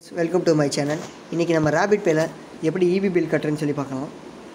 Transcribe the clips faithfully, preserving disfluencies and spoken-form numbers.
Welcome to my channel. இன்றைக்கி நம்ம rapid பேல எப்படி ஈபி பில் கட்டுறேன்னு சொல்லி பார்க்கலாம்.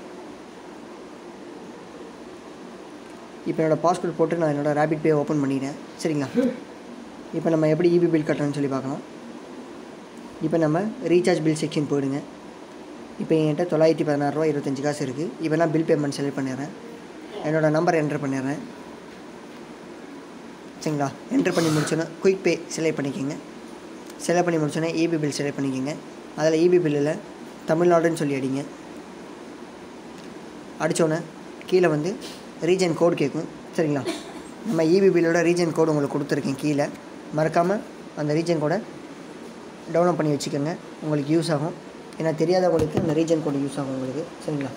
இப்போ என்னோடய பாஸ்வேர்ட் போட்டு நான் என்னோடய ரேபிட் பே ஓப்பன் பண்ணிட்டேன். சரிங்களா? இப்போ நம்ம எப்படி ஈபி பில் கட்டுறேன்னு சொல்லி பார்க்கலாம். இப்போ நம்ம ரீசார்ஜ் பில் செக்ஷன் போயிடுங்க. இப்போ என்கிட்ட தொள்ளாயிரத்தி பதினாறு ரூபா இருபத்தஞ்சி காசு இருக்குது. இப்போ நான் பில் பேமெண்ட் செலக்ட் பண்ணிடுறேன். என்னோடய நம்பர் என்ட்ரு பண்ணிடுறேன். சரிங்களா? என்ட்ரு பண்ணி முடிச்சோன்னா குயிக் பே செலக்ட் பண்ணிக்கோங்க. செலக்ட் பண்ணி முடிச்சோன்னே ஈபி பில் செலக்ட் பண்ணிக்கோங்க. அதில் ஈபி பில்லில் தமிழ்நாடுன்னு சொல்லி அடிங்க. அடித்தோன்னே கீழே வந்து ரீஜன் கோடு கேட்கும். சரிங்களா? நம்ம ஈபி பில்லோட ரீஜன் கோடு உங்களுக்கு கொடுத்துருக்கேன். கீழே மறக்காமல் அந்த ரீஜன் கோடை டவுன்லோட் பண்ணி வச்சுக்கோங்க. உங்களுக்கு யூஸ் ஆகும். ஏன்னா தெரியாதவங்களுக்கு அந்த ரீஜன் கோடு யூஸ் ஆகும் உங்களுக்கு. சரிங்களா?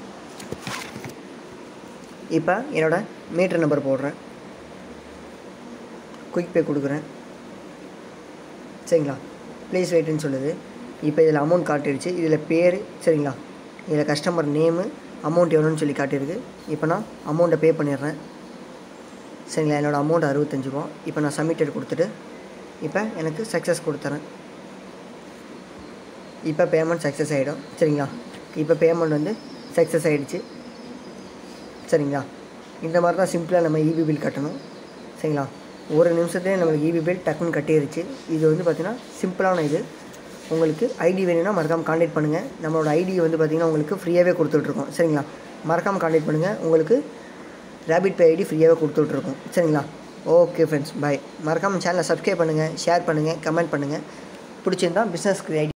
இப்போ என்னோடய மீட்டர் நம்பர் போடுறேன். குயிக் பே கொடுக்குறேன். சரிங்களா? ப்ளீஸ் வெயிட்டுன்னு சொல்லுது. இப்போ இதில் அமௌண்ட் காட்டிடுச்சு. இதில் பேர், சரிங்களா, இதில் கஸ்டமர் நேமு, அமௌண்ட் எவ்வளோன்னு சொல்லி காட்டியிருக்கு. இப்போ நான் அமௌண்ட்டை பே பண்ணிடுறேன். சரிங்களா? என்னோடய அமௌண்ட் அறுபத்தஞ்சி ரூபா. இப்போ நான் சப்மிட்டட் கொடுத்துட்டு இப்போ எனக்கு சக்ஸஸ் கொடுத்துறேன். இப்போ பேமெண்ட் சக்ஸஸ் ஆகிடும். சரிங்களா? இப்போ பேமெண்ட் வந்து சக்ஸஸ் ஆகிடுச்சு. சரிங்களா? இந்த மாதிரி தான் சிம்பிளாக நம்ம ஈபி பில் கட்டணும். சரிங்களா? ஒரு நிமிஷத்துலேயே நம்மளுக்கு ஈபி பில் டக்குன்னு கட்டிடுச்சு. இது வந்து பார்த்திங்கன்னா சிம்பிளான இது. உங்களுக்கு ஐடி வேணும்னா மறக்காமல் கான்டாக்ட் பண்ணுங்கள். நம்மளோட ஐடி வந்து பார்த்திங்கன்னா உங்களுக்கு ஃப்ரீயாகவே கொடுத்துட்ருக்கோம். சரிங்களா? மறக்காமல் கான்டாக்ட் பண்ணுங்கள். உங்களுக்கு ரேபிட் பே ஐடி ஃப்ரீயாகவே கொடுத்துட்ருக்கோம். சரிங்களா? Okay friends, bye. மறக்காமல் சேனலை சப்ஸ்கிரைப் பண்ணுங்கள், ஷேர் பண்ணுங்கள், கமெண்ட் பண்ணுங்கள். பிடிச்சிருந்தால் பிஸ்னஸ்க்கு ஐடி